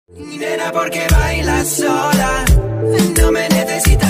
Mi nena, porque bailas sola, no me necesitas.